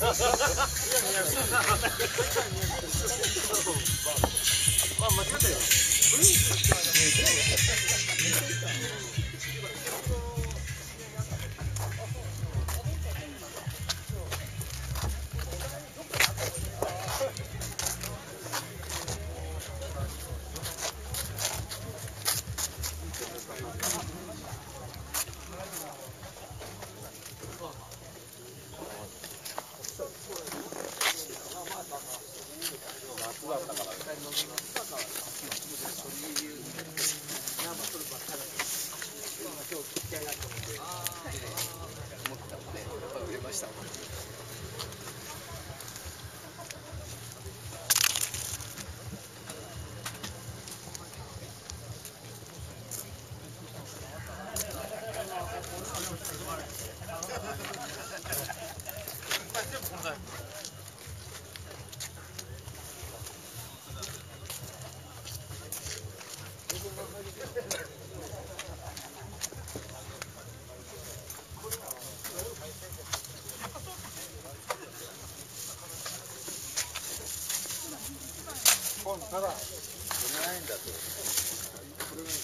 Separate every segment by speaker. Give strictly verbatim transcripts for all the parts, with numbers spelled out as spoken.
Speaker 1: あ、間違ったよ。ただ、それないんだと。これがいい。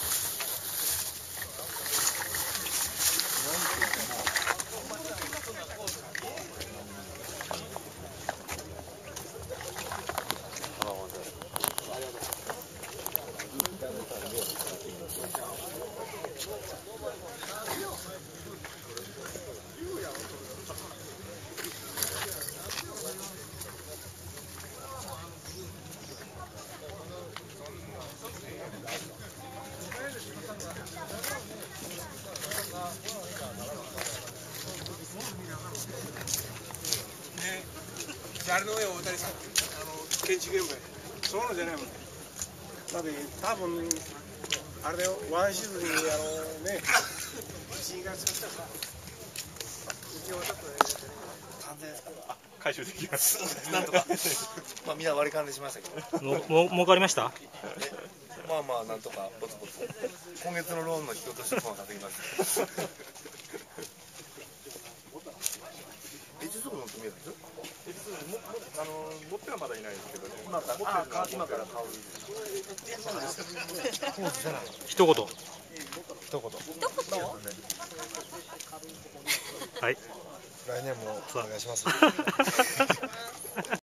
Speaker 2: あれの上を大谷さん、あの建築現場へ、そういうのじゃないもんね。だって多分あれだよ、ワンシーズンにあのね、いちがつからさ、うちはちょっとね、完全回収できます。なんとか、まあみんな割り勘でしましたけど。
Speaker 3: もも儲かりました？
Speaker 2: まあまあなんとかぼつぼつ。今月のローンの引き落としも稼ぎました。エジソー乗ってみる？あの持ってはまだいないですけどね。今からあ今から買う。
Speaker 3: 一言。
Speaker 2: 一言。
Speaker 3: はい。
Speaker 2: 来年もお願いします。